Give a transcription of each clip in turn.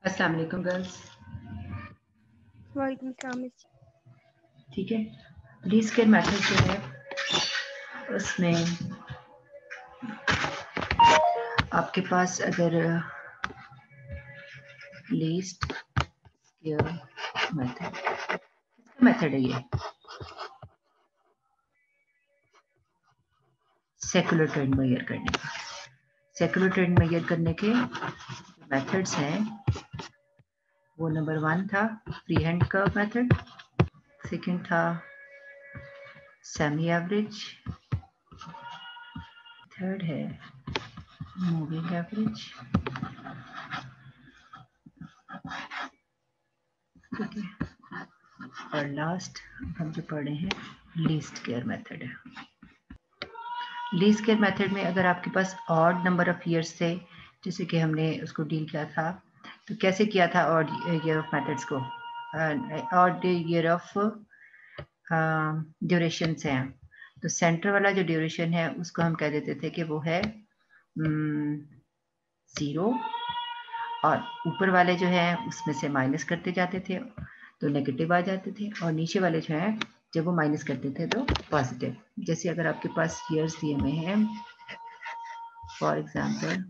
अस्सलाम वालेकुम गर्ल्स। वालेकुम सलाम। ठीक है, लीस्ट स्क्वायर मेथड जो है उसमें आपके पास अगर लीस्ट स्क्वायर मेथड है, ये सेकुलर ट्रेंड मेजर करने का, सेकुलर ट्रेंड मेजर करने के मेथड्स हैं वो नंबर 1 था free hand curve method, second था सेमी एवरेज, थर्ड है मूविंग एवरेज, ठीक है, और लास्ट हम जो पढ़ रहे हैं लीस्ट स्क्वायर मेथड है। लीस्ट स्क्वायर मेथड में अगर आपके पास ऑड नंबर ऑफ ईयर्स थे, जैसे कि हमने उसको डील किया था, तो कैसे किया था ऑड ईयर ऑफ मेथड्स को, ऑड ईयर ऑफ ड्यूरेशन से हैं, तो सेंटर वाला जो ड्यूरेशन है उसको हम कह देते थे कि वो है 0, और ऊपर वाले जो है उसमें से माइनस करते जाते थे तो नेगेटिव आ जाते थे, और नीचे वाले जो है जब वो माइनस करते थे तो पॉजिटिव। जैसे अगर आपके पास ईयर्स दिए हुए हैं, फॉर एग्जांपल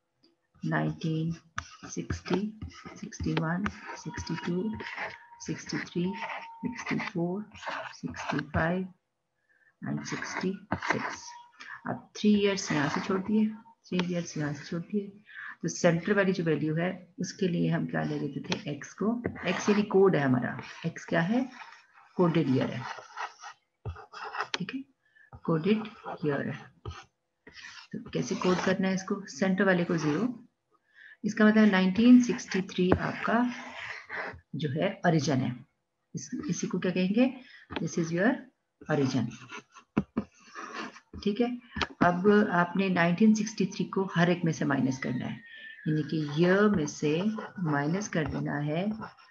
1960, 61, 62, 63, 64, 65 एंड 66। अब 3 ईयर्स यहाँ से छोड़ दिए, 3 ईयर्स यहाँ से छोड़ दिए, तो सेंटर वाली जो वैल्यू है उसके लिए हम क्या ले लेते थे, एक्स को, एक्स यानी कोड है हमारा, एक्स क्या है, कोडेड ईयर है, ठीक है, कोडेड ईयर है। तो कैसे कोड करना है इसको, सेंटर वाले को 0, इसका मतलब 1963 आपका जो है ओरिजिन है, इसी को क्या कहेंगे, दिस इज योर ओरिजिन, ठीक है। अब आपने 1963 को हर एक में से माइनस करना है, यानी कि ईयर में से माइनस कर देना है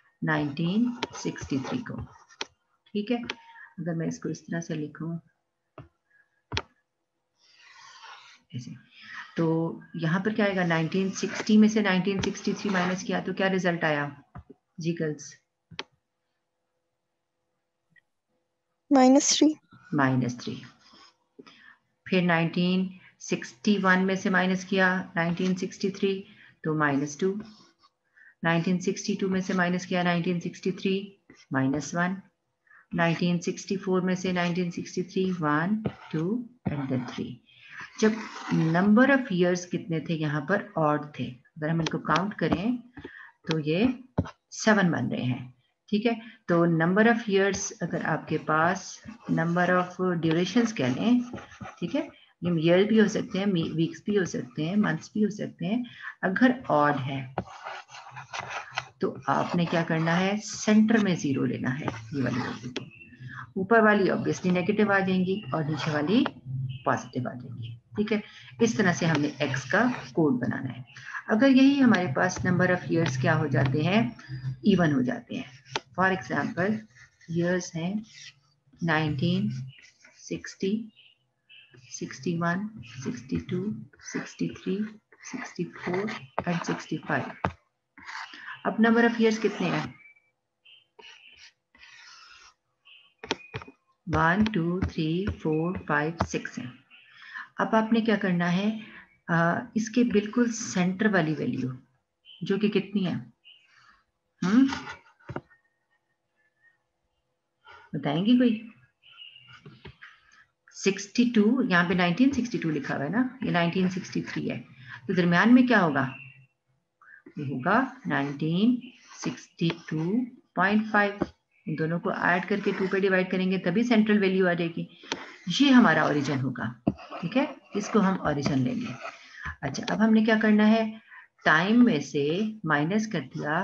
1963 को, ठीक है। अगर मैं इसको इस तरह से लिखूं ऐसे, तो यहाँ पर क्या आएगा, 1960 में से 1963 माइनस किया तो क्या रिजल्ट आया जी गर्ल्स, -3। फिर 1961 में से माइनस किया 1963 तो -2, 1962 में से माइनस किया 1963 -1, 1964 में से 1963 1 2 एंड देन 3। जब नंबर ऑफ ईयर्स कितने थे यहाँ पर ऑड थे, अगर हम इनको काउंट करें तो ये 7 बन रहे हैं, ठीक है। तो नंबर ऑफ ईयर्स अगर आपके पास, नंबर ऑफ ड्यूरेशंस कह लें, ठीक है, ये ईयर भी हो सकते हैं, वीक्स भी हो सकते हैं, मंथ्स भी हो सकते हैं, अगर ऑड है तो आपने क्या करना है, सेंटर में 0 लेना है, ये वाली वैल्यू को, ऊपर वाली ऑब्वियसली नेगेटिव आ जाएंगी और नीचे वाली पॉजिटिव आ जाएंगी, ठीक है। इस तरह से हमने x का कोड बनाना है। अगर यही हमारे पास नंबर ऑफ ईयर्स क्या हो जाते हैं, इवन हो जाते हैं, फॉर एग्जांपल ईयर्स हैं 1960, 61, 62, 63, 64 एंड 65। अब नंबर ऑफ ईयर्स कितने हैं, 1 2 3 4 5 6 हैं। अब आपने क्या करना है, इसके बिल्कुल सेंटर वाली वैल्यू जो कि कितनी है, बताएंगे कोई, 62, यहाँ पे 1962 लिखा हुआ है ना, ये 1963 है, तो दरम्यान में क्या होगा, ये होगा 1962.5, इन दोनों को ऐड करके 2 पे डिवाइड करेंगे तभी सेंट्रल वैल्यू आ जाएगी, ये हमारा ओरिजिन होगा, ठीक है, इसको हम ओरिजिन लेंगे। अच्छा, अब हमने क्या करना है, टाइम में से माइनस कर दिया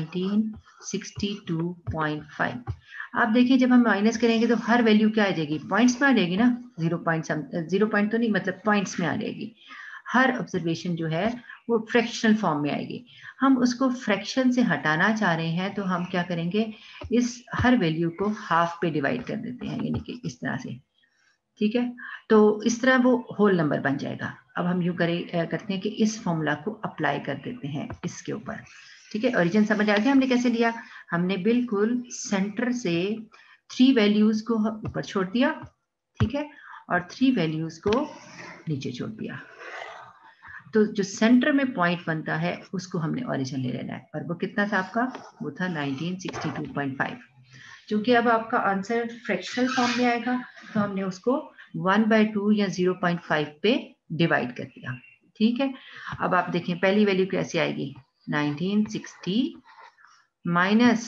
1962.5। आप देखिए जब हम माइनस करेंगे तो हर वैल्यू क्या आ जाएगी, पॉइंट्स में आ जाएगी ना, 0 पॉइंट तो नहीं, मतलब पॉइंट्स में आ जाएगी, हर ऑब्जर्वेशन जो है वो फ्रैक्शनल फॉर्म में आएगी। हम उसको फ्रैक्शन से हटाना चाह रहे हैं तो हम क्या करेंगे, इस हर वैल्यू को हाफ पे डिवाइड कर देते हैं, यानी कि इस तरह से, ठीक है, तो इस तरह वो होल नंबर बन जाएगा। अब हम यूं करते हैं कि इस फॉर्मूला को अप्लाई कर देते हैं इसके ऊपर, ठीक है, ओरिजिन समझ आ गया हमने कैसे लिया? हमने बिल्कुल सेंटर से 3 वैल्यूज को ऊपर छोड़ दिया, ठीक है, और 3 वैल्यूज को नीचे छोड़ दिया। तो जो सेंटर में पॉइंट बनता है उसको हमने ओरिजिन ले लेना है, और वो कितना था आपका? वो था 1962.5। क्योंकि अब आपका आंसर फ्रैक्शनल फॉर्म में आएगा तो हमने उसको 1/2 या 0.5 पे डिवाइड कर दिया, ठीक है। अब आप देखें पहली वैल्यू कैसे आएगी? 1960 माइनस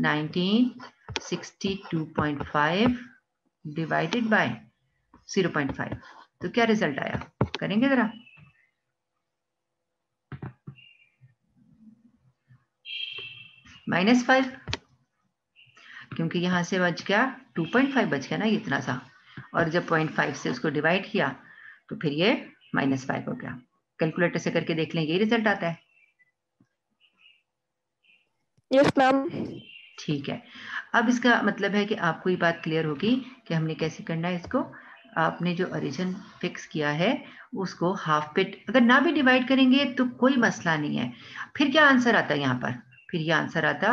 1962.5 डिवाइडेड बाय 0.5। तो क्या रिजल्ट आया? करेंगे जरा। -5, क्योंकि यहां से बच गया 2.5 बच गया ना इतना सा, और जब 0.5 से उसको डिवाइड किया तो फिर ये -5 हो गया। कैलकुलेटर से करके देख लें, ये रिजल्ट आता है। Yes ma'am. ठीक है, अब इसका मतलब है कि आपको ये बात क्लियर होगी कि हमने कैसे करना है इसको। आपने जो ओरिजिन फिक्स किया है उसको हाफ पे अगर ना भी डिवाइड करेंगे तो कोई मसला नहीं है। फिर क्या आंसर आता है यहाँ पर? फिर ये आंसर आता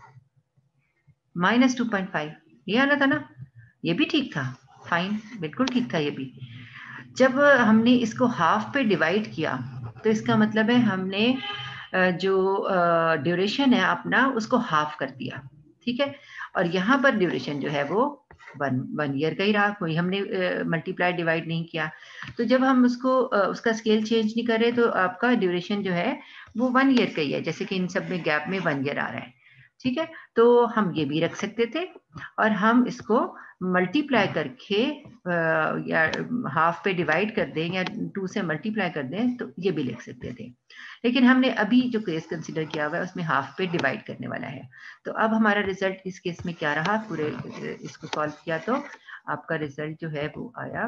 -2.5, ये आना था ना, ये भी ठीक था, फाइन, बिल्कुल ठीक था ये भी। जब हमने इसको हाफ पे डिवाइड किया तो इसका मतलब है हमने जो ड्यूरेशन है अपना उसको हाफ कर दिया, ठीक है। और यहाँ पर ड्यूरेशन जो है वो 1 ईयर का ही रहा, कोई हमने मल्टीप्लाई डिवाइड नहीं किया। तो जब हम उसको उसका स्केल चेंज नहीं कर रहे तो आपका ड्यूरेशन जो है वो 1 ईयर का ही है, जैसे कि इन सब में गैप में 1 ईयर आ रहा है, ठीक है। तो हम ये भी रख सकते थे, और हम इसको मल्टीप्लाई करके या हाफ पे डिवाइड कर दें या 2 से मल्टीप्लाई कर दें तो ये भी लिख सकते थे। लेकिन हमने अभी जो केस कंसिडर किया हुआ है उसमें हाफ पे डिवाइड करने वाला है। तो अब हमारा रिजल्ट इस केस में क्या रहा? पूरे इसको सॉल्व किया तो आपका रिजल्ट जो है वो आया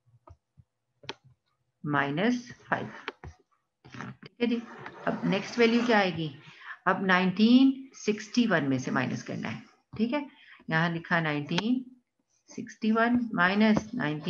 -5, ठीक है जी। अब नेक्स्ट वैल्यू क्या आएगी? अब 1961 में से माइनस करना है, ठीक है। यहाँ लिखा 1961 माइनस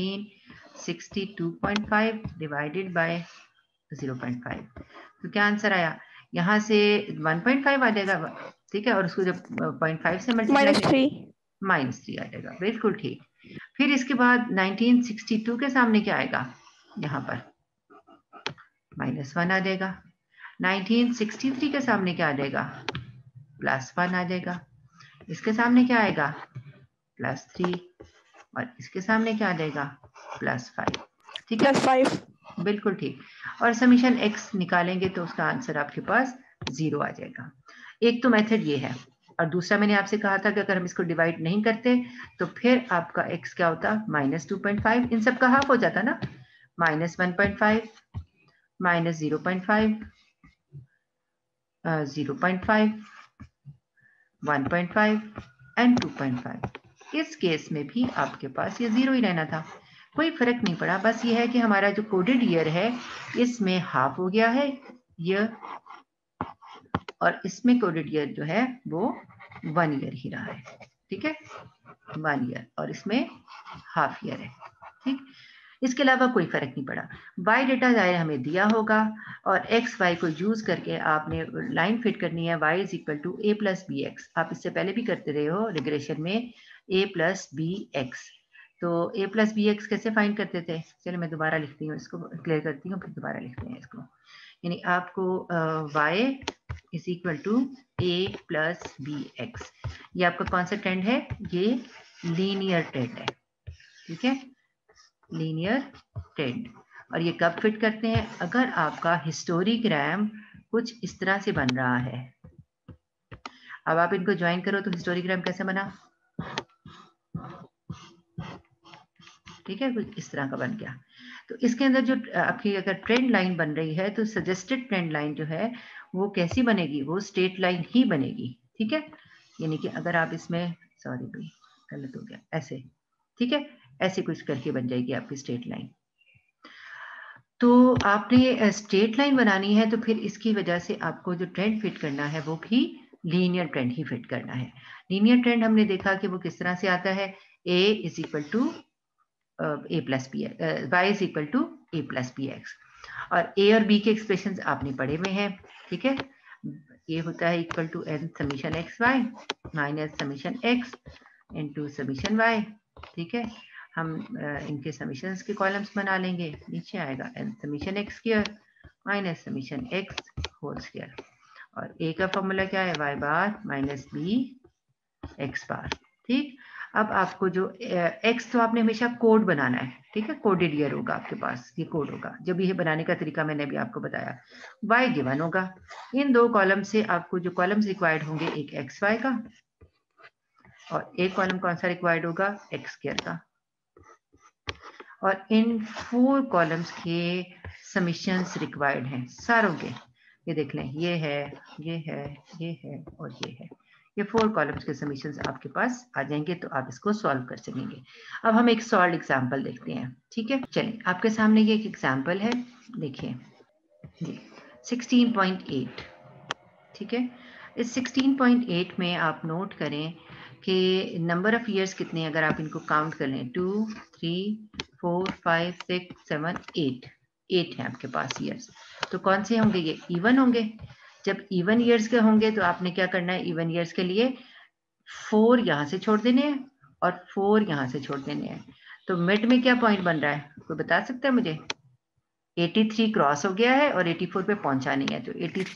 1962.5 डिवाइडेड बाय 0.5। तो क्या आंसर आया? यहाँ से 1.5 आ जाएगा, ठीक है, और उसको जब 0.5 से मल्टीप्लाई -3। -3 आ जाएगा, बिल्कुल ठीक। फिर इसके बाद 1962 के सामने क्या आएगा? यहाँ पर -1 आ जाएगा। 1963 के सामने क्या आ जाएगा? +1 आ जाएगा। इसके सामने क्या आएगा? +3, और इसके सामने क्या आ जाएगा? +5, ठीक है, +5। बिल्कुल ठीक। और समीशन x निकालेंगे तो उसका आंसर आपके पास 0 आ जाएगा। एक तो मेथड ये है, और दूसरा मैंने आपसे कहा था कि अगर हम इसको डिवाइड नहीं करते तो फिर आपका x क्या होता? -2.5, इन सब का हाफ हो जाता ना, -1.5 -0.5 0.5 1.5 एंड 2.5। इस केस में भी आपके पास ये 0 ही रहना था, कोई फर्क नहीं पड़ा। बस ये है कि हमारा जो कोडेड ईयर है इसमें हाफ हो गया है ईयर, और इसमें कोडेड ईयर जो है वो 1 ईयर ही रहा है, ठीक है, 1 ईयर, और इसमें हाफ ईयर है, ठीक। इसके अलावा कोई फर्क नहीं पड़ा। y डेटा जाहिर हमें दिया होगा, और x y को यूज करके आपने लाइन फिट करनी है y is equal to a plus B X. आप इससे पहले भी करते रहे हो रिग्रेशन में a प्लस बी एक्स। तो a प्लस बी एक्स कैसे फाइंड करते थे? चलो मैं दोबारा लिखती हूँ, इसको क्लियर करती हूँ, फिर दोबारा लिखते हैं इसको। यानी आपको y is equal to a plus B X, ये आपका कौन सा ट्रेंड है? ये लीनियर ट्रेंड है, ठीक है, लीनियर ट्रेंड। और ये कब फिट करते हैं? अगर आपका हिस्टोरीग्राम कुछ इस तरह से बन रहा है। अब आप इनको ज्वाइन करो तो हिस्टोरीग्राम कैसे बना? ठीक है, कुछ इस तरह का बन गया। तो इसके अंदर जो आपकी अगर ट्रेंड लाइन बन रही है तो सजेस्टेड ट्रेंड लाइन जो है वो कैसी बनेगी? वो स्ट्रेट लाइन ही बनेगी, ठीक है। यानी कि अगर आप इसमें, सॉरी भाई गलत हो गया, ऐसे, ठीक है, ऐसे कुछ करके बन जाएगी आपकी स्ट्रेट लाइन। तो आपने स्ट्रेट लाइन बनानी है तो फिर इसकी वजह से आपको जो ट्रेंड फिट करना है वो भी लीनियर ट्रेंड ही फिट करना है। लीनियर ट्रेंड हमने देखा कि वो किस तरह से आता है, a is equal to A plus B, Y is equal to A plus B X, और a और b के एक्सप्रेशन आपने पढ़े हुए हैं, ठीक है। ये होता है equal to n summation X Y minus summation X into summation Y. ठीक है, हम इनके समीशंस के कॉलम्स बना लेंगे। नीचे आएगा n summation X square minus summation X whole square, और a का फॉर्मूला क्या है, y bar minus B X bar. ठीक, अब आपको जो x तो आपने हमेशा कोड बनाना है, ठीक है, कोडेड ईयर होगा आपके पास, ये कोड होगा। जब ये बनाने का तरीका मैंने भी आपको बताया। y गिवन होगा। इन दो कॉलम से आपको जो कॉलम्स रिक्वायर्ड होंगे, एक एक्स वाई का और एक कॉलम कौन सा रिक्वायर्ड होगा, एक्स स्क्वायर का। और इन 4 कॉलम्स के समीशंस रिक्वायर्ड हैं सारों के। ये देख लें, ये है, ये है, ये है और ये है। ये 4 कॉलम्स के समीशंस आपके पास आ जाएंगे, तो आप इसको सॉल्व कर सकेंगे। अब हम एक सॉल्व एग्जांपल देखते हैं। ठीक है, चलिए आपके सामने ये एक एग्जांपल है, देखिए जी 16.8। ठीक है, इस 16.8 में आप नोट करें कि नंबर ऑफ ईयर्स कितने, अगर आप इनको काउंट कर लें 2 3 4 5 6 7 8 है आपके पास ईयर्स। तो कौन से होंगे, ये इवन होंगे। जब इवन ईयर्स के होंगे तो आपने क्या करना है, इवन ईयर्स के लिए 4 यहां से छोड़ देने हैं और 4 यहां से छोड़ देने हैं। तो मिड में क्या पॉइंट बन रहा है, कोई बता सकता है मुझे? 83 क्रॉस हो गया है और 84 पे पहुंचा नहीं है, तो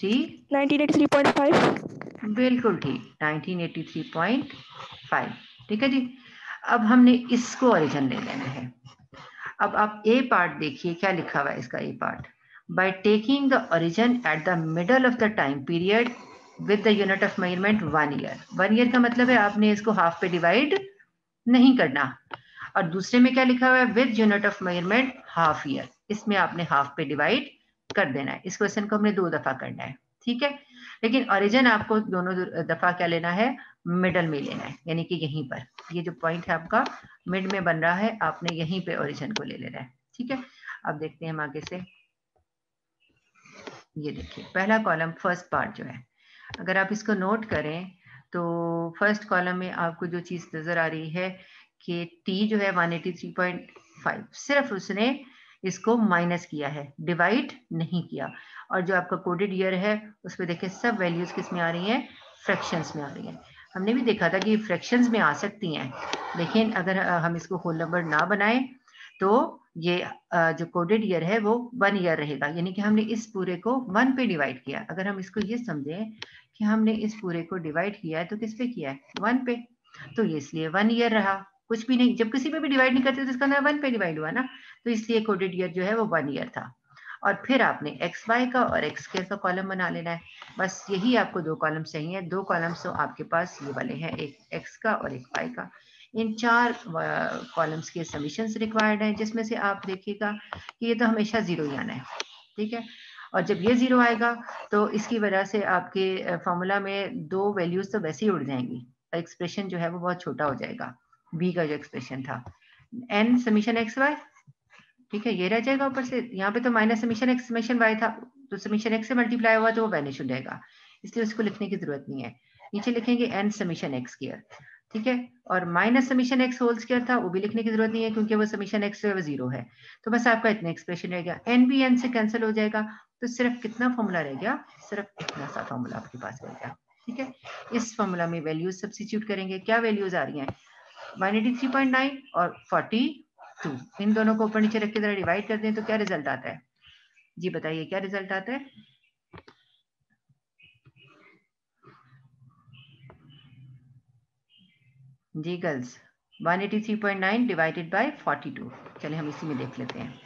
1983.5। बिल्कुल ठीक, 1983.5। ठीक है जी। अब हमने इसको ओरिजिन ले लेना है। अब आप ए पार्ट देखिए, क्या लिखा हुआ है इसका A part, by taking the origin at the middle of the time period with the unit of measurement 1 year. 1 year का मतलब है आपने इसको हाफ पे डिवाइड नहीं करना। और दूसरे में क्या लिखा हुआ है, with unit of measurement half year, इसमें आपने हाफ पे डिवाइड कर देना है। इस क्वेश्चन को हमने 2 दफा करना है। ठीक है, लेकिन ओरिजिन आपको दोनों दफा क्या लेना है, मिडल में लेना है, यानी कि यहीं पर ये जो पॉइंट है आपका मिड में बन रहा है, आपने यहीं पे ओरिजिन को ले लेना है। ठीक है, अब देखते हैं हम आगे से। ये देखिए पहला कॉलम फर्स्ट पार्ट जो है, अगर आप इसको नोट करें तो फर्स्ट कॉलम में आपको जो चीज नजर आ रही है कि टी जो है 183.5, सिर्फ उसने इसको माइनस किया है, डिवाइड नहीं किया। और जो आपका कोडेड ईयर है उसमें देखिए सब वैल्यूज किस में आ रही हैं, फ्रैक्शंस में आ रही हैं। हमने भी देखा था कि फ्रैक्शंस में आ सकती हैं, लेकिन अगर हम इसको होल नंबर ना बनाएं तो ये जो कोडेड ईयर है वो 1 ईयर रहेगा, यानी कि हमने इस पूरे को 1 पे डिवाइड किया। अगर हम इसको ये समझें कि हमने इस पूरे को डिवाइड किया है तो किस पे किया है, 1 पे, तो ये इसलिए 1 ईयर रहा। कुछ भी नहीं, जब किसी पे भी डिवाइड नहीं करते तो इसका अंदर 1 पे डिवाइड हुआ ना, तो इसलिए कोडेड ईयर जो है वो 1 ईयर था। और फिर आपने एक्स वाई का और एक्स स्क्वायर का कॉलम बना लेना है। बस यही आपको 2 कॉलम्स चाहिए। 2 कॉलम्स तो आपके पास ये वाले हैं, एक एक्स का और एक वाई का। इन 4 कॉलम्स के समीशंस रिक्वायर्ड हैं, जिसमें से आप देखिएगा कि ये तो हमेशा 0 ही आना है। ठीक है, और जब ये 0 आएगा तो इसकी वजह से आपके फॉर्मूला में 2 वैल्यूज तो वैसे ही उड़ जाएंगी, एक्सप्रेशन जो है वो बहुत छोटा हो जाएगा। बी का जो एक्सप्रेशन था एन समीशन एक्स वाई, ठीक है, ये रह जाएगा ऊपर से। यहाँ पे तो minus summation X summation Y था, तो समीशन एक्स से मल्टीप्लाई हुआ तो वो वैनिश हो जाएगा, इसलिए उसको लिखने की जरूरत नहीं है। नीचे लिखेंगे एन समीशन एक्स स्क्वायर, ठीक है, और minus summation X whole square था, वो भी लिखने की जरूरत नहीं है क्योंकि वो समीशन एक्स जो है वो 0 है। तो बस आपका इतना एक्सप्रेशन रह गया, एन भी एन से कैंसिल हो जाएगा, तो सिर्फ कितना फॉर्मूला रह गया, सिर्फ इतना सा फॉर्मूला आपके पास रह गया। ठीक है, इस फॉर्मूला में वैल्यूज सब्स्टिट्यूट करेंगे। क्या वैल्यूज आ रही हैं, 183.9 और 42, इन दोनों को ऊपर नीचे रख के जरा डिवाइड कर दें तो क्या रिजल्ट आता है, जी बताइए क्या रिजल्ट आता है। जी गर्ल्स, 183.9 डिवाइडेड बाय 42, चलिए हम इसी में देख लेते हैं।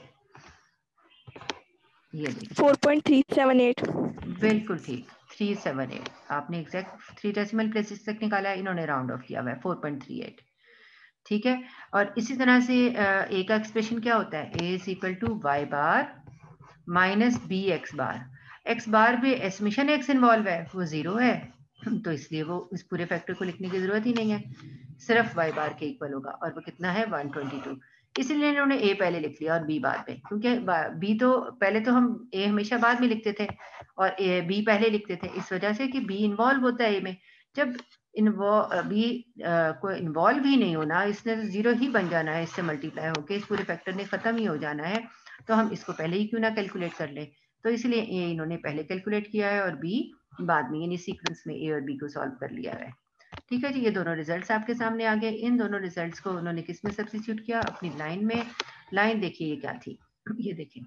ये देखिए 4.378। बिल्कुल ठीक, 378। आपने एग्जैक्ट 3 डेसिमल प्लेसेस तक निकाला है, इन्होंने राउंड ऑफ किया हुआ है 4.38। ठीक है, और इसी तरह से ए का एक्सप्रेशन क्या होता है, A is equal to Y bar minus B X bar. X bar भी एसमिशन एक्स इन्वॉल्व है, वो 0 है, तो इसलिए वो इस पूरे फैक्टर को लिखने की जरूरत ही नहीं है, सिर्फ वाई बार के इक्वल होगा, और वो कितना है 122। इसीलिए इन्होंने ए पहले लिख लिया और बी बाद में, क्योंकि बी तो पहले, तो हम ए हमेशा बाद में लिखते थे और बी पहले लिखते थे, इस वजह से कि बी इन्वॉल्व होता है ए में। जब बी को इन्वॉल्व ही नहीं होना, इसने तो 0 ही बन जाना है, इससे मल्टीप्लाई होकर इस पूरे फैक्टर ने खत्म ही हो जाना है, तो हम इसको पहले ही क्यों ना कैलकुलेट कर ले। तो इसलिए ए इन्होंने पहले कैलकुलेट किया है और बी बाद में, यानी सीक्वेंस में ए और बी को सॉल्व कर लिया है। ठीक है जी, ये दोनों रिजल्ट्स आपके सामने आ गए। इन दोनों रिजल्ट्स को उन्होंने किस में सब्स्टिट्यूट किया? अपनी लाइन में। लाइन देखिए ये क्या थी, ये देखिए,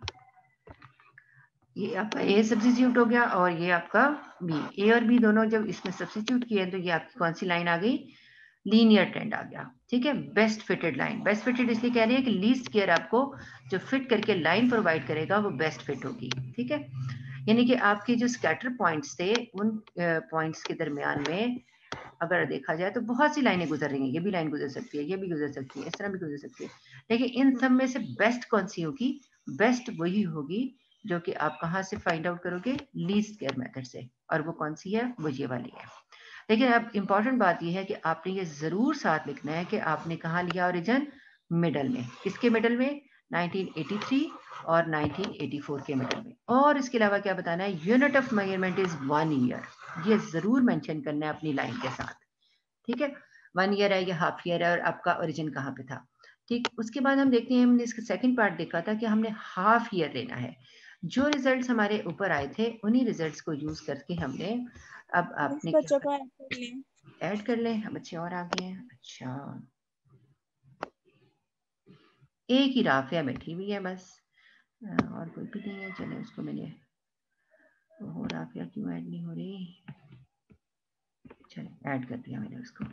ये आपका ए सब्स्टिट्यूट हो गया और ये आपका बी। ए और बी दोनों जब इसमें सब्स्टिट्यूट किए तो ये आपकी कौन सी लाइन आ गई? लीनियर ट्रेंड आ गया। ठीक है, best fitted line. Best fitted इसलिए कह रही है कि लीस्ट स्क्वायर आपको जो फिट करके लाइन प्रोवाइड करेगा वो बेस्ट फिट होगी। ठीक है, यानी कि आपके जो स्कैटर पॉइंट्स थे उन पॉइंट्स के दरमियान में अगर देखा जाए तो बहुत सी लाइनें गुजर रही हैं, ये भी लाइन गुजर सकती है, ये भी गुजर सकती है, इस तरह भी गुजर सकती है, लेकिन इन सब में से बेस्ट कौन सी होगी? बेस्ट वही होगी जो कि आप कहाँ से फाइंड आउट करोगे? लीस्ट स्क्वायर मेथड से। और वो कौन सी है? वो ये वाली है। लेकिन अब इंपॉर्टेंट बात यह है कि आपने ये जरूर साथ लिखना है कि आपने कहाँ लिया ओरिजिन? मिडल में। किसके मिडल में? 1983 और 1984 के मिडल में। और इसके अलावा क्या बताना है? Unit of measurement is 1 year. ये जरूर मेंशन करना है अपनी लाइन के साथ। ठीक है, 1 ईयर है या हाफ ईयर है और आपका ओरिजिन कहाँ पे था। ठीक, उसके बाद हम देखते हैं, हमने इसका सेकंड पार्ट देखा था कि हमने हाफ ईयर लेना है। जो रिजल्ट्स हमारे ऊपर आए थे उन्हीं रिजल्ट्स को यूज करके हमने अब आपने बच्चों क्या को ऐड कर लें। हम बच्चे और आ गए हैं। अच्छा, एक ही राफिया बैठी हुई है बस, और कोई भी नहीं है। चले उसको मैंने, वो राफिया क्यों ऐड नहीं हो रही? चले ऐड कर दिया मैंने उसको।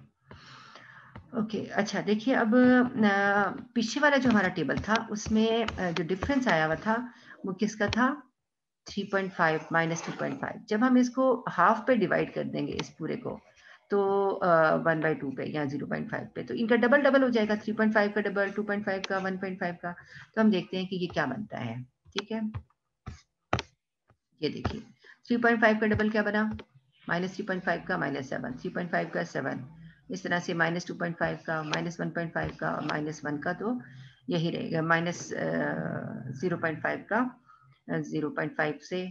ओके अच्छा, देखिए अब पीछे वाला जो हमारा टेबल था उसमें जो डिफरेंस आया हुआ था वो किसका था? 3.5 माइनस 2.5। जब हम इसको हाफ पे डिवाइड कर देंगे इस पूरे को तो 1/2 पे या 0.5 पे, तो इनका डबल डबल हो जाएगा। 3.5 का डबल, 2.5 का, 1.5 का। तो हम देखते हैं कि ये क्या बनता है। ठीक है, ये देखिए 3.5 का डबल क्या बना? माइनस 3.5 का -7, 3.5 का 7, इस तरह से माइनस 2.5 का, माइनस 1.5 का और माइनस 1 का, तो यही रहेगा। माइनस 0.5 का 0.5 से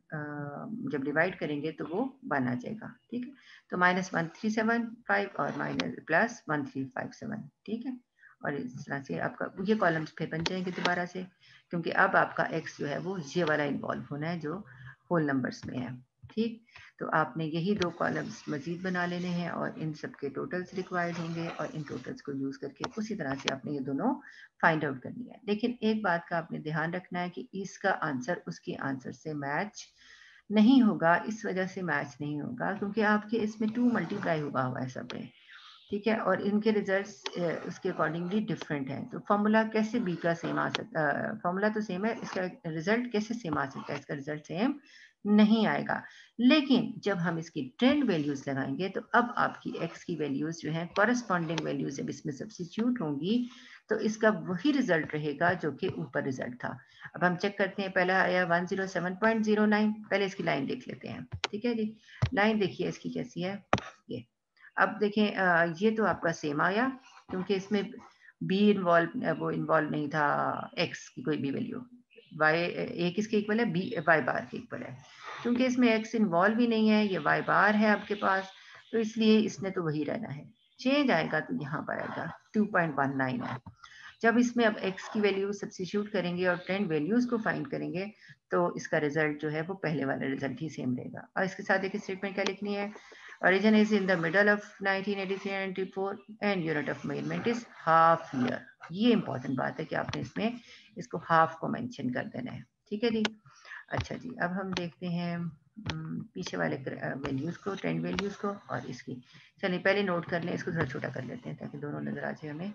जब डिवाइड करेंगे तो वो 1 आ जाएगा। ठीक है, तो -1375 और माइनस प्लस 1357। ठीक है, और इस तरह से आपका ये कॉलम्स फिर बन जाएंगे दोबारा से, क्योंकि अब आपका x जो है वो ये वाला इन्वॉल्व होना है जो होल नंबर्स में है। ठीक, तो आपने यही 2 कॉलम्स मजीद बना लेने हैं और इन सब के टोटल्स रिक्वायर्ड होंगे और इन टोटल्स को यूज करके उसी तरह से आपने ये दोनों फाइंड आउट करनी है। लेकिन एक बात का आपने ध्यान रखना है कि इसका आंसर उसके आंसर से मैच नहीं होगा। इस वजह से मैच नहीं होगा क्योंकि आपके इसमें 2 मल्टीप्लाई हुआ है सब में। ठीक है, और इनके रिजल्ट्स उसके अकॉर्डिंगली डिफरेंट हैं। तो फॉर्मूला कैसे बी का सेम आ सकता? फॉर्मूला तो सेम है, इसका रिजल्ट कैसे सेम आ सकता है? इसका रिजल्ट सेम नहीं आएगा। लेकिन जब हम इसकी ट्रेंड वैल्यूज लगाएंगे तो अब आपकी एक्स की वैल्यूज जो हैं कॉरेस्पॉन्डिंग वैल्यूज जब इसमें सब्स्टिट्यूट होंगी तो इसका वही रिजल्ट रहेगा जो कि ऊपर रिजल्ट था। अब हम चेक करते हैं, पहला आया 107.09। पहले इसकी लाइन देख लेते हैं। ठीक है जी, लाइन देखिए इसकी कैसी है ये। अब देखें ये तो आपका सेम आया क्योंकि इसमें बी इन्वॉल्व, वो इन्वॉल्व नहीं था एक्स की कोई भी वैल्यू। वाई ए किसके इक्वल है? बी वाई बार के इक्वल है। क्योंकि इसमें एक्स इन्वॉल्व ही नहीं है, ये वाई बार है आपके पास, तो इसलिए इसने तो वही रहना है। चेंज आएगा तो यहाँ पर आएगा 2.19 है। जब इसमें अब x की वैल्यू सब्स्टिट्यूट करेंगे और ट्रेंड वैल्यूज को फाइंड करेंगे तो इसका रिजल्ट जो है वो पहले वाला रिजल्ट ही सेम रहेगा। और इसके साथ एक स्टेटमेंट क्या लिखनी है? Origin is in the middle of 1983-94 and unit of measurement is half year. ये इंपॉर्टेंट बात है कि आपने इसमें इसको हाफ को मेंशन कर देना है। ठीक है जी, अच्छा जी, अब हम देखते हैं पीछे वाले वैल्यूज को, ट्रेंड वैल्यूज को और इसकी। चलिए पहले नोट कर लें, इसको थोड़ा छोटा कर लेते हैं ताकि दोनों नजर आ जाए हमें।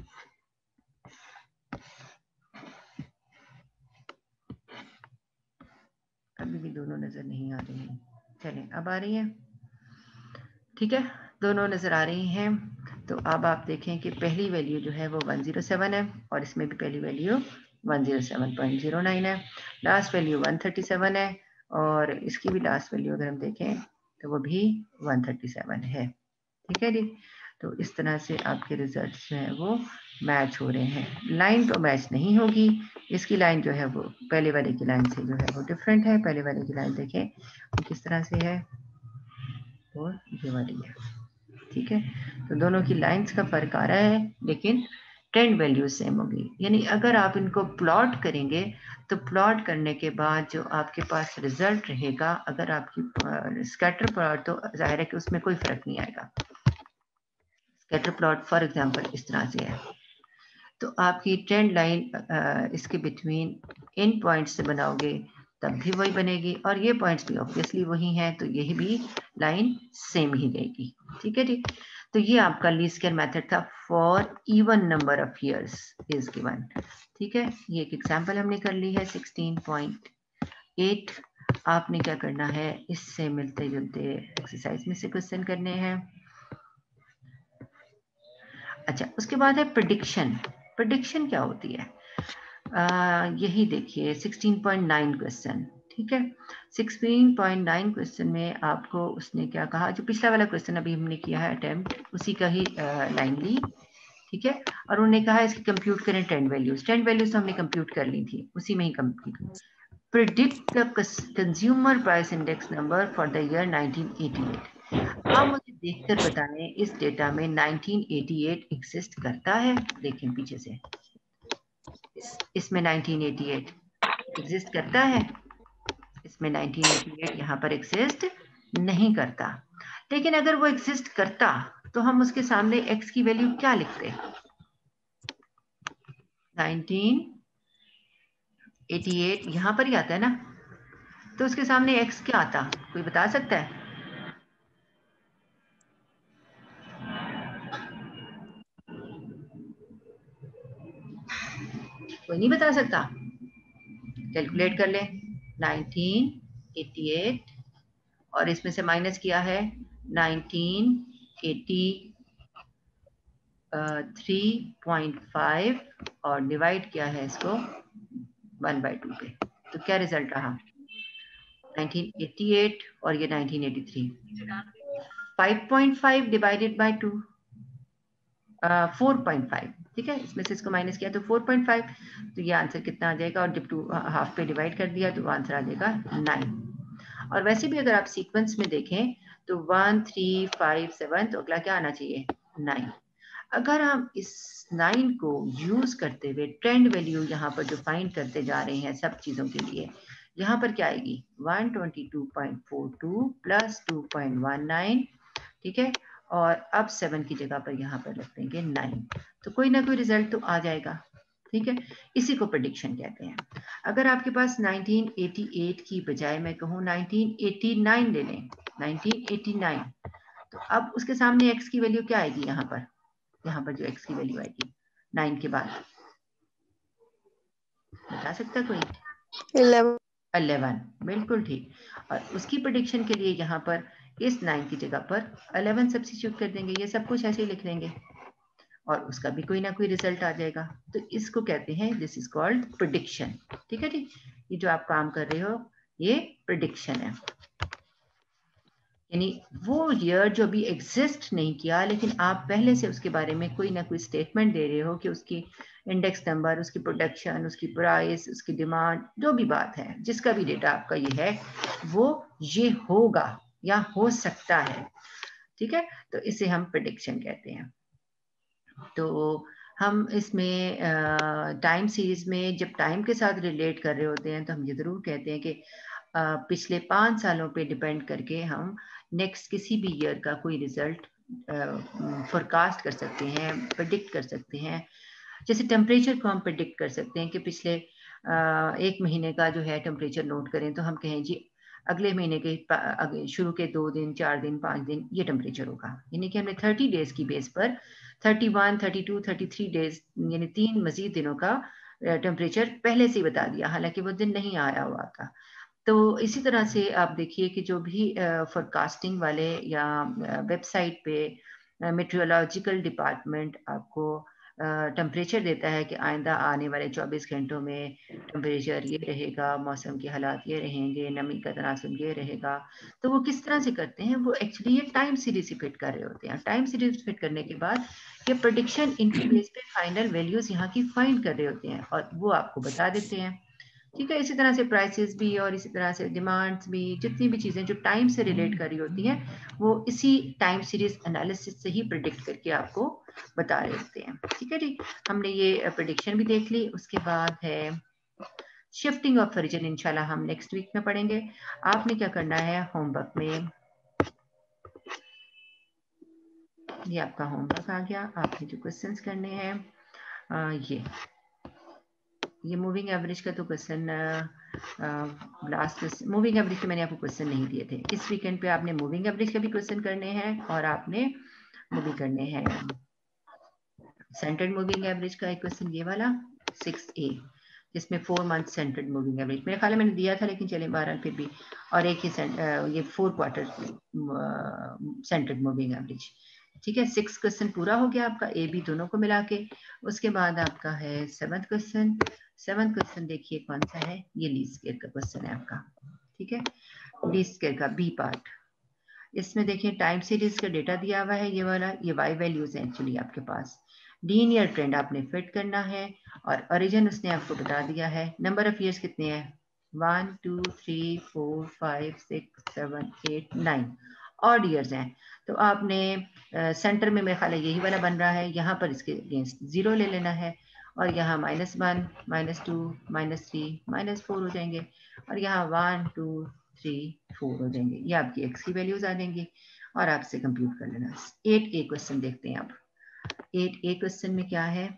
अभी भी दोनों नजर नहीं आ रही हैं। चलें अब आ रही हैं। ठीक है, दोनों नजर आ रही हैं। तो अब आप देखें कि पहली वैल्यू जो है वो 107 है और इसमें भी पहली वैल्यू 107.09 है। लास्ट वैल्यू 137 है और इसकी भी लास्ट वैल्यू अगर हम देखें तो वो भी 137 है। ठीक है जी, तो इस तरह से आपके रिजल्ट्स जो है वो मैच हो रहे हैं। लाइन तो मैच नहीं होगी, इसकी लाइन जो है वो पहले वाले की लाइन से जो है वो डिफरेंट है। पहले वाले की लाइन देखें वो किस तरह से है और ये वाली है। ठीक है, तो दोनों की लाइंस का फर्क आ रहा है लेकिन ट्रेंड वैल्यूज सेम होगी। यानी अगर आप इनको प्लॉट करेंगे तो प्लॉट करने के बाद जो आपके पास रिजल्ट रहेगा, अगर आपकी स्कैटर प्लॉट, तो जाहिर है कि उसमें कोई फर्क नहीं आएगा। स्कैटर प्लॉट फॉर एग्जांपल इस तरह से है, तो आपकी ट्रेंड लाइन इसके बिटवीन इन पॉइंट्स से बनाओगे तब भी वही बनेगी, और ये पॉइंट्स भी ऑब्वियसली वही हैं, तो यही भी लाइन सेम ही रहेगी। ठीक है जी। तो ये आपका लीस्ट स्क्वायर मेथड था for even number of years is given. ठीक है, ये एक एग्जांपल हमने कर ली है 16.8। आपने क्या करना है, इससे मिलते जुलते एक्सरसाइज में से क्वेश्चन करने हैं। अच्छा, उसके बाद है प्रेडिक्शन। प्रेडिक्शन क्या होती है? यही देखिए 16.9 क्वेश्चन। ठीक है, 16.9 क्वेश्चन में आपको उसने क्या कहा, जो पिछला वाला क्वेश्चन अभी हमने किया है अटेम्प्ट, उसी का ही लाइन ली। ठीक है, और उन्होंने कहा इसकी कंप्यूट करें ट्रेंड वैल्यूज। ट्रेंड वैल्यूज तो हमने कंप्यूट कर ली थी, उसी में ही compute. Predict the consumer price index number for the year 1988। आप मुझे देखकर बताएं इस डेटा में 1988 एग्जिस्ट करता है? देखें पीछे से, इसमें 1988 एग्जिस्ट करता है, इसमें 1988 यहाँ पर एग्जिस्ट नहीं करता। लेकिन अगर वो एग्जिस्ट करता तो हम उसके सामने x की वैल्यू क्या लिखते? 1988 यहाँ पर ही आता है ना, तो उसके सामने x क्या आता, कोई बता सकता है? कोई नहीं बता सकता? कैलकुलेट कर ले। 1988 और इसमें से माइनस किया है 1983.5 और डिवाइड किया है इसको 1/2 पे, तो क्या रिजल्ट रहा? 1988 और ये 1983, 5.5 डिवाइडेड बाय 2, 4.5। ठीक है, इसमें से इसको माइनस किया तो 4.5, तो ये आंसर कितना आ जाएगा, और जब 2 हाफ पे डिवाइड कर दिया तो आंसर आ जाएगा 9। और वैसे भी अगर आप सीक्वेंस में देखें तो 1 3 5 7, तो अगला क्या आना चाहिए? 9। अगर हम इस 9 को यूज करते हुए ट्रेंड वैल्यू यहाँ पर जो फाइंड करते जा रहे हैं सब चीजों के लिए, यहाँ पर क्या आएगी? 122.42 प्लस 2.19। ठीक है, और अब 7 की जगह पर यहाँ पर रख देंगे 9, तो कोई ना कोई रिजल्ट तो आ जाएगा। ठीक है, इसी को प्रेडिक्शन कहते हैं। अगर आपके पास 1988 की बजाय मैं कहूँ 1989 ले लें, 1989, तो अब उसके सामने x की वैल्यू क्या आएगी? यहाँ पर जो x की वैल्यू आएगी 9 के बाद, बता सकता कोई? 11, बिल्कुल ठीक। और उसकी प्रेडिक्शन के लिए यहाँ पर इस 9 की जगह पर 11 सब्स्टिट्यूट कर देंगे, ये सब कुछ ऐसे ही लिख लेंगे और उसका भी कोई ना कोई रिजल्ट आ जाएगा। तो इसको कहते हैं, दिस इज कॉल्ड प्रेडिक्शन। ठीक है जी, ये जो आप काम कर रहे हो ये प्रेडिक्शन है। यानी वो ईयर जो अभी एग्जिस्ट नहीं किया, लेकिन आप पहले से उसके बारे में कोई ना कोई स्टेटमेंट दे रहे हो कि उसकी इंडेक्स नंबर, उसकी प्रोडक्शन, उसकी प्राइस, उसकी डिमांड, जो भी बात है, जिसका भी डेटा आपका ये है, वो ये होगा या हो सकता है। ठीक है, तो इसे हम प्रेडिक्शन कहते हैं। तो हम इसमें टाइम सीरीज में जब टाइम के साथ रिलेट कर रहे होते हैं तो हम ये ज़रूर कहते हैं कि पिछले 5 सालों पे डिपेंड करके हम नेक्स्ट किसी भी ईयर का कोई रिजल्ट फोरकास्ट कर सकते हैं, प्रेडिक्ट कर सकते हैं। जैसे टेम्परेचर को हम प्रेडिक्ट कर सकते हैं कि पिछले 1 महीने का जो है टेम्परेचर नोट करें, तो हम कहें जी अगले महीने के शुरू के 2 दिन, 4 दिन, 5 दिन ये टेम्परेचर होगा। यानी कि हमने 30 डेज की बेस पर 31, 32, 33 डेज यानी 3 मजीद दिनों का टेम्परेचर पहले से ही बता दिया, हालांकि वो दिन नहीं आया हुआ था। तो इसी तरह से आप देखिए कि जो भी फोरकास्टिंग वाले या वेबसाइट पे मेट्रोलॉजिकल डिपार्टमेंट आपको टेम्परेचर देता है कि आइंदा आने वाले 24 घंटों में टेम्परेचर ये रहेगा, मौसम के हालात ये रहेंगे, नमी का तनासब ये रहेगा, तो वो किस तरह से करते हैं? वो एक्चुअली ये टाइम सीरीज फिट कर रहे होते हैं। टाइम सीरीज फिट करने के बाद ये प्रेडिक्शन इनके बेस पे फाइनल वैल्यूज यहाँ की फाइंड कर रहे होते हैं और वो आपको बता देते हैं। ठीक है, इसी तरह से प्राइसेस भी और इसी तरह से डिमांड्स भी, जितनी भी चीज़ें जो टाइम से रिलेट कर रही होती हैं वो इसी टाइम सीरीज एनालिसिस से ही प्रिडिक्ट करके आपको बता रहे होते हैं। ठीक है जी, हमने ये प्रेडिक्शन भी देख ली। उसके बाद है शिफ्टिंग ऑफ ओरिजिन, इंशाल्लाह हम नेक्स्ट वीक में पढ़ेंगे। आपने क्या करना है होमवर्क में, ये आपका होमवर्क आ गया। आपने जो क्वेश्चंस करने हैं ये मूविंग एवरेज का तो क्वेश्चन लास्ट मूविंग एवरेज के मैंने आपको क्वेश्चन नहीं दिए थे। इस वीकेंड पे आपने मूविंग एवरेज के भी क्वेश्चन करने हैं और आपने वो भी करने हैं सेंटर्ड मूविंग एवरेज का एक क्वेश्चन ये वाला 6A, जिसमें 4 मंथ सेंटर्ड मूविंग एवरेज मेरे ख्याल में मैंने दिया था, लेकिन चले 12 फिर भी, और एक ही ये 4 क्वार्टर सेंटर्ड मूविंग एवरेज। ठीक है, 6 क्वेश्चन पूरा हो गया आपका ए बी दोनों को मिला के। उसके बाद आपका है 7th क्वेश्चन। 7th क्वेश्चन देखिए कौन सा है, ये लीस्ट स्क्वायर का क्वेश्चन है आपका। ठीक है, लीस्ट स्क्वायर का बी पार्ट। इसमें देखिए टाइम सीरीज का डेटा दिया हुआ है, ये वाला, ये वाई वैल्यूज है एक्चुअली आपके पास। लीनियर ट्रेंड आपने फिट करना है और ओरिजिन उसने आपको बता दिया है। नंबर ऑफ ईयर्स कितने हैं, 1 2 3 4 5 6 7 8 9 ऑड ईयर्स हैं। तो आपने सेंटर में मेरे ख्याल है यही वाला बन रहा है, यहाँ पर इसके अगेंस्ट 0 ले लेना है और यहाँ -1 -2 -3 -4 हो जाएंगे और यहाँ 1 2 3 4 हो जाएंगे। ये आपकी एक्स की वैल्यूज आ जाएंगी और आपसे कंप्यूट कर लेना। 8A क्वेश्चन देखते हैं आप। 8A क्वेश्चन में क्या है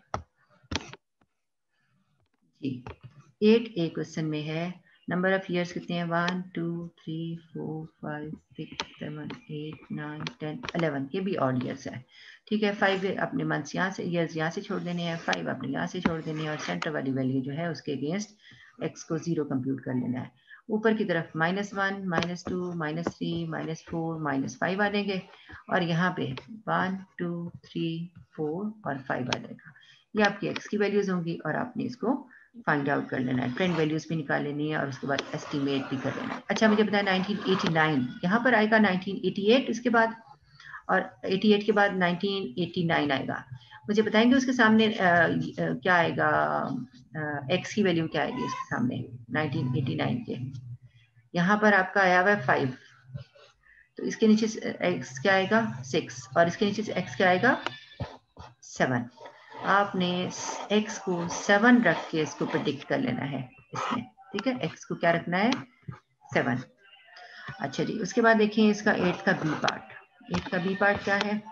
जी, 8A क्वेश्चन में है नंबर ऑफ ईयर्स कितने हैं, 1 2 3 4 5 6 7 8 9 10 11, ये भी ऑड ईयर्स है। ठीक है, 5 अपने मंथ्स यहाँ से, ईयर्स यहाँ से छोड़ देने हैं, 5 अपने यहाँ से छोड़ देने हैं और सेंटर वाली वैल्यू जो है उसके अगेंस्ट एक्स को 0 कंप्यूट कर लेना है। ऊपर की तरफ -1 -2 -3 -4 -5 आ जाएंगे और यहाँ पे 1 2 3 4 और 5 आ जाएगा। ये आपकी एक्स की वैल्यूज होंगी और आपने इसको फाइंड आउट कर लेना है, ट्रेंड वैल्यूज भी निकाल लेनी है और उसके बाद एस्टिमेट भी कर लेना है। अच्छा मुझे बताया 1989 यहाँ पर आएगा, 1988 इसके बाद, और 88 के बाद 1989 आएगा। मुझे बताएंगे उसके सामने क्या आएगा, एक्स की वैल्यू क्या आएगी उसके सामने 1989 के। यहाँ पर आपका आया हुआ है 5, तो इसके नीचे एक्स क्या आएगा 6 और इसके नीचे से एक्स क्या आएगा 7। आपने x को 7 रख के इसको प्रेडिक्ट कर लेना है इसमें। ठीक है, x को क्या रखना है 7। अच्छा जी, उसके बाद देखिए इसका 8 का बी पार्ट। 8 का बी पार्ट क्या है,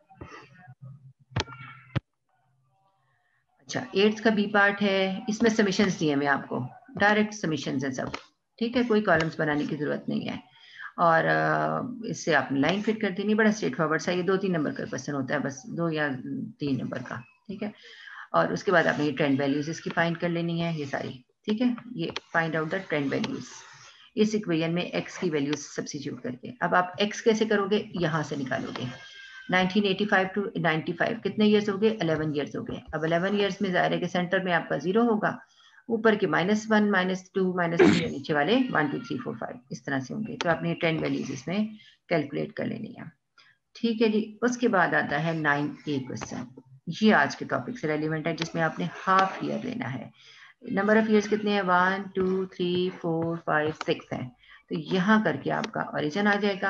अच्छा 8 का बी पार्ट है, इसमें समीशंस दिए मैं आपको, डायरेक्ट समीशंस है सब। ठीक है, कोई कॉलम्स बनाने की जरूरत नहीं है और इससे आपने लाइन फिट कर देनी, बड़ा स्ट्रेट फॉरवर्ड सा, ये 2-3 नंबर का क्वेश्चन होता है, बस 2 या 3 नंबर का। ठीक है, और उसके बाद आपने ये ट्रेंड वैल्यूज इसकी फाइंड कर लेनी है ये सारी। ठीक है, ये find out the trend values इस इक्वेशन में एक्स की वैल्यूज सब्स्टिट्यूट करके। अब आप एक्स कैसे करोगे, यहाँ से निकालोगे। 1985 टू 95 कितने ईयर्स हो गए, 11 ईयर्स हो गए। अब 11 ईयर्स में ज़ाहिर है कि सेंटर में आपका 0 होगा, ऊपर के -1 -2 -3 नीचे वाले 1 2 3 4 5 इस तरह से होंगे। तो आपने 10 वैल्यूज इसमें कैलकुलेट कर लेनी है। ठीक है जी, उसके बाद आता है 9A क्वेश्चन। ये आज के टॉपिक से रेलिवेंट है, जिसमें आपने हाफ ईयर लेना है। नंबर ऑफ ईयर्स कितने हैं, 1 2 3 4 5 6 हैं। तो यहाँ करके आपका ओरिजिन आ जाएगा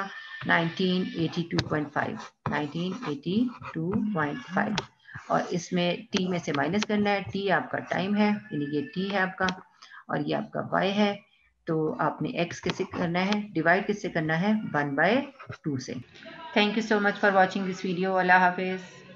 1982.5 1982.5 और इसमें टी में से माइनस करना है। टी आपका टाइम है, यानी ये टी है आपका और ये आपका वाई है। तो आपने एक्स किससे करना है, डिवाइड किससे करना है, 1/2 से। Thank you so much for watching this video. अल्लाह हाफिज।